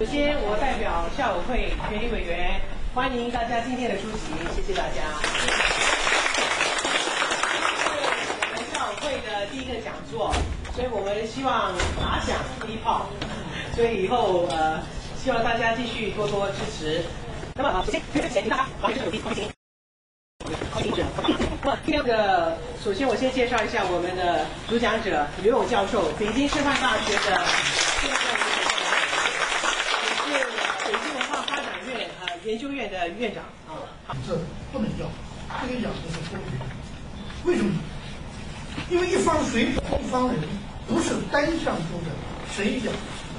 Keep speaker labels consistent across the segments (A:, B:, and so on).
A: 首先，我代表校委会全体委员欢迎大家今天的出席，谢谢大家。我们校委会的第一个讲座，所以我们希望打响第一炮，所以以后希望大家继续多多支持。那么首先，请大家把这个手机放心。首先我先介绍一下我们的主讲者刘勇教授，北京师范大学的现任也是北京文化发展院研究院的院长
B: 这不能要，这个养的是公平。为什么？因为一方水一方人，不是单向度的谁养。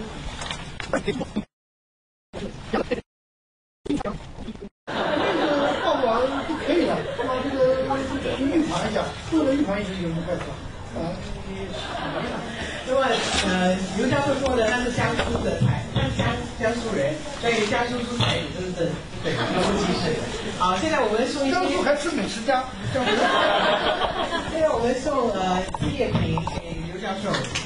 B: 放完就可以了，把这个预盘一下，做了预盘一下就能开始了。
A: 那么刘教授说的他是江苏的菜，他是江苏人，所以江苏出菜真是对了不起是。好，现在我们送一些。
B: 江苏还吃美食家。
A: 现在我们送纪念品给刘教授。